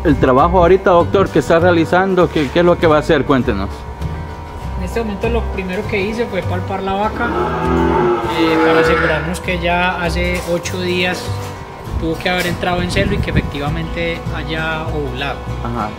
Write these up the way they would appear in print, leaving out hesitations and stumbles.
el trabajo ahorita, doctor, que está realizando, ¿qué es lo que va a hacer? Cuéntenos. En este momento lo primero que hice fue palpar la vaca para asegurarnos que ya hace 8 días tuvo que haber entrado en celo y que efectivamente haya ovulado. Ajá.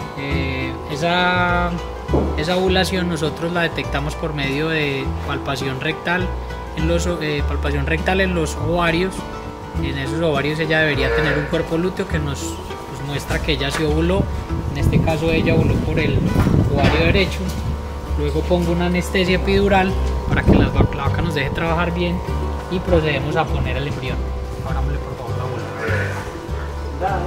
Esa ovulación nosotros la detectamos por medio de palpación rectal en los ovarios. En esos ovarios ella debería tener un cuerpo lúteo que nos muestra que ella se ovuló. En este caso ella ovuló por el ovario derecho. Luego pongo una anestesia epidural para que la vaca nos deje trabajar bien y procedemos a poner el embrión. Abrámosle por favor la vulva.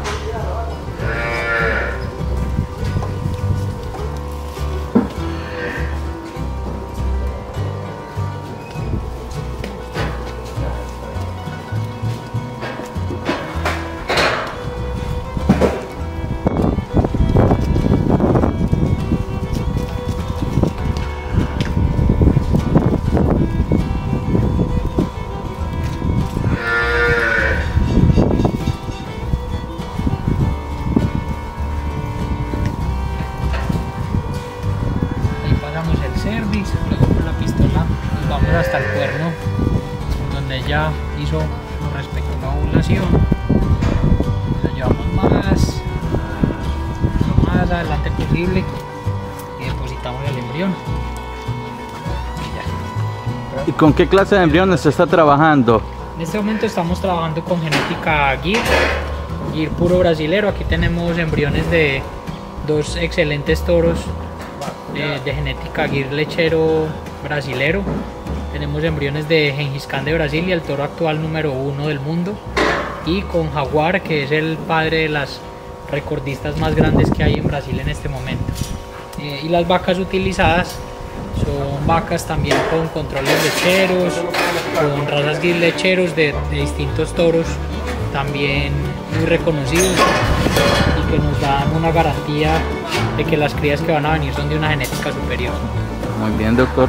Luego con la pistola nos vamos hasta el cuerno donde ella hizo su respectiva ovulación. Lo llevamos lo más adelante posible y depositamos el embrión. ¿Y con qué clase de embriones se está trabajando? En este momento estamos trabajando con genética GIR puro brasilero. Aquí tenemos embriones de 2 excelentes toros de genética GIR lechero brasilero. Tenemos embriones de Gengis Khan de Brasil y el toro actual número 1 del mundo, y con Jaguar, que es el padre de las recordistas más grandes que hay en Brasil en este momento. Y las vacas utilizadas son vacas también con controles lecheros, con razas GIR lecheros de distintos toros también muy reconocidos y que nos dan una garantía de que las crías que van a venir son de una genética superior. Muy bien, doctor.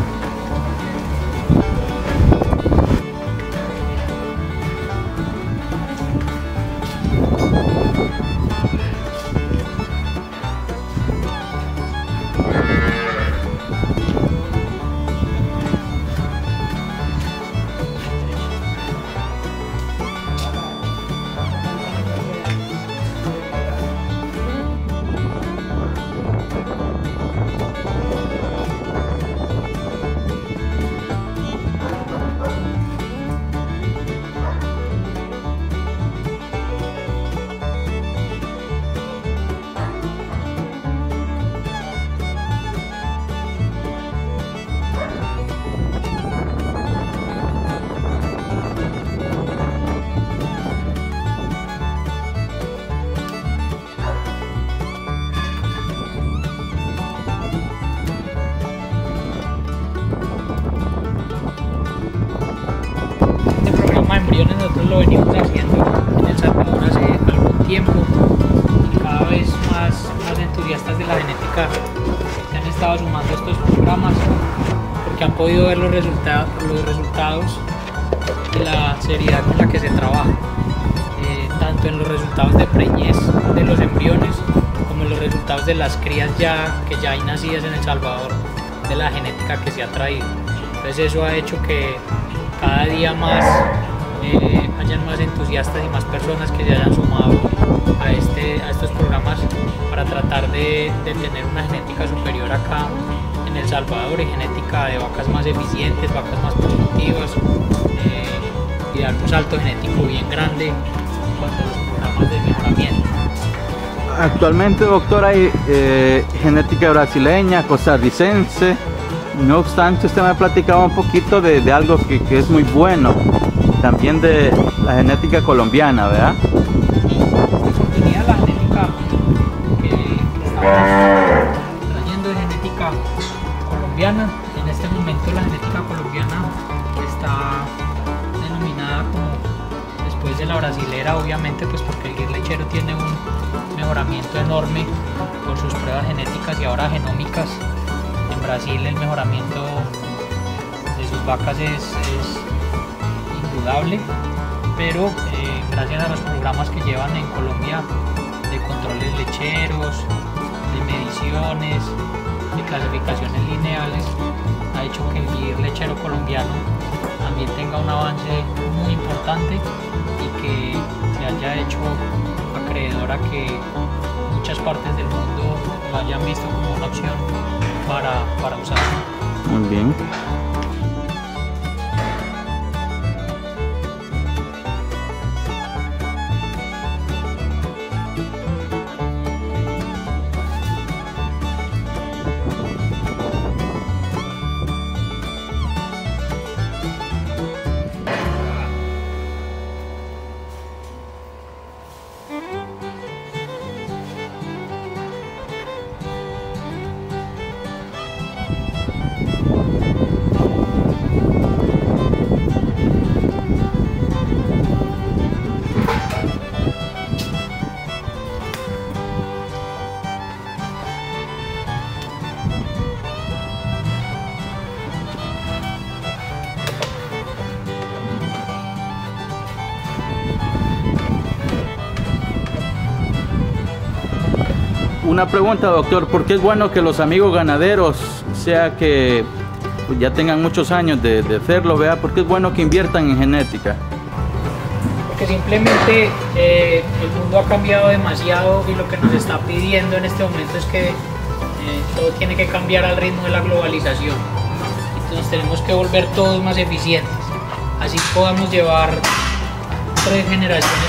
Embriones nosotros lo venimos haciendo en El Salvador hace algún tiempo y cada vez más entusiastas de la genética se han estado sumando a estos programas porque han podido ver los resultados de la seriedad con la que se trabaja, tanto en los resultados de preñez de los embriones como en los resultados de las crías que ya hay nacidas en El Salvador, de la genética que se ha traído. Entonces eso ha hecho que cada día más hayan más entusiastas y más personas que se hayan sumado a estos programas para tratar de tener una genética superior acá en El Salvador, y genética de vacas más eficientes, vacas más productivas, y dar un salto genético bien grande en cuanto a los programas de mejoramiento. Actualmente, doctor, hay genética brasileña, costarricense. No obstante, usted me ha platicado un poquito de algo que es muy bueno, también de la genética colombiana, ¿verdad? Sí, oportunidad la genética que estamos trayendo de genética colombiana. En este momento la genética colombiana está denominada como después de la brasilera, obviamente, pues porque el GIR lechero tiene un mejoramiento enorme por sus pruebas genéticas y ahora genómicas. En Brasil el mejoramiento de sus vacas es indudable, pero gracias a los programas que llevan en Colombia de controles lecheros, de mediciones, de clasificaciones lineales, ha hecho que el guir lechero colombiano también tenga un avance muy importante y que se haya hecho acreedor a que muchas partes del mundo lo hayan visto como una opción para usar. Muy bien. Una pregunta, doctor, ¿por qué es bueno que los amigos ganaderos, sea que pues, ya tengan muchos años de hacerlo, vea, por qué es bueno que inviertan en genética? Porque simplemente el mundo ha cambiado demasiado y lo que nos está pidiendo en este momento es que todo tiene que cambiar al ritmo de la globalización. Entonces tenemos que volver todos más eficientes. Así podamos llevar 3 generaciones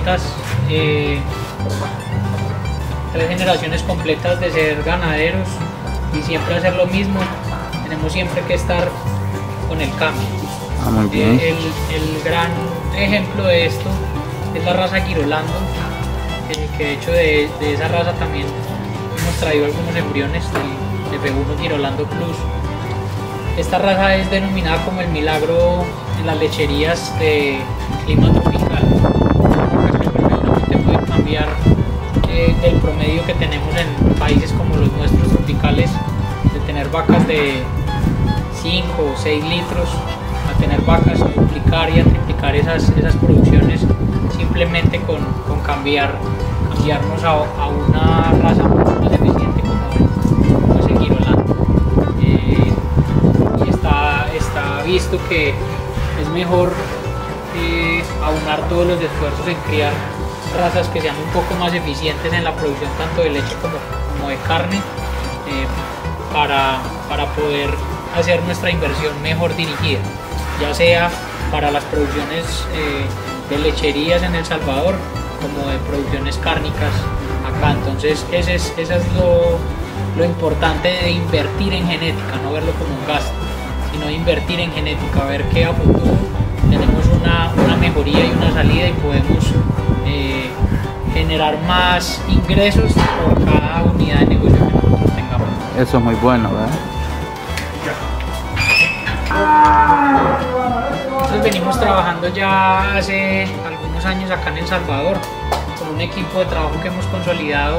completas de ser ganaderos y siempre hacer lo mismo. Tenemos siempre que estar con el cambio. Muy bien. El gran ejemplo de esto es la raza Girolando, que de hecho de esa raza también hemos traído algunos embriones del F1 Girolando Plus. Esta raza es denominada como el milagro en las lecherías de clima tropical, que perfectamente puede cambiar el promedio que tenemos en países como los nuestros tropicales, de tener vacas de 5 o 6 litros a tener vacas, a duplicar y a triplicar esas producciones simplemente con cambiarnos a una raza mucho más eficiente como es el Girolando. Y está visto que es mejor aunar todos los esfuerzos en criar razas que sean un poco más eficientes en la producción tanto de leche como de carne, para poder hacer nuestra inversión mejor dirigida, ya sea para las producciones de lecherías en El Salvador como de producciones cárnicas acá. Entonces ese es lo importante de invertir en genética, no verlo como un gasto, sino invertir en genética, ver que a futuro tenemos una mejoría y una salida y podemos generar más ingresos por cada unidad de negocio que nosotros tengamos. Eso es muy bueno, ¿verdad? Nosotros venimos trabajando ya hace algunos años acá en El Salvador con un equipo de trabajo que hemos consolidado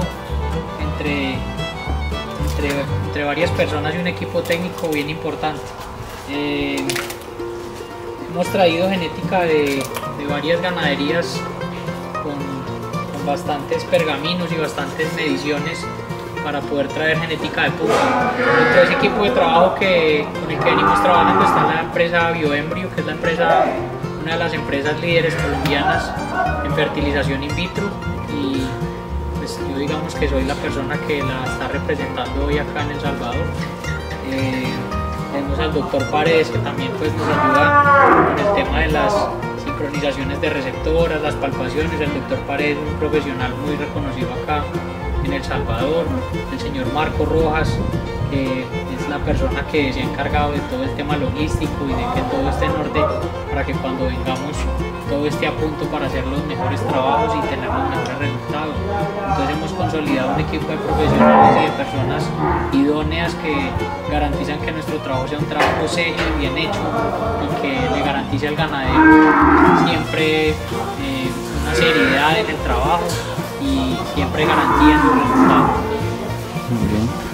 entre varias personas y un equipo técnico bien importante. Hemos traído genética de varias ganaderías con bastantes pergaminos y bastantes mediciones para poder traer genética de punta. Dentro de ese equipo de trabajo con el que venimos trabajando está la empresa Bioembrio, que es una de las empresas líderes colombianas en fertilización in vitro, y pues yo digamos que soy la persona que la está representando hoy acá en El Salvador. Tenemos al doctor Paredes, que también pues nos ayuda con el tema de las sincronizaciones de receptoras, las palpaciones. El doctor Paredes es un profesional muy reconocido acá en El Salvador. El señor Marco Rojas, que es la persona que se ha encargado de todo el tema logístico y de que todo esté en orden para que cuando vengamos todo esté a punto para hacer los mejores trabajos y tener los mejores resultados. Entonces hemos consolidado un equipo de profesionales y de personas idóneas que garantizan que nuestro trabajo sea un trabajo serio y bien hecho, y que le garantice al ganadero siempre una seriedad en el trabajo y siempre garantía en los resultados. Muy bien.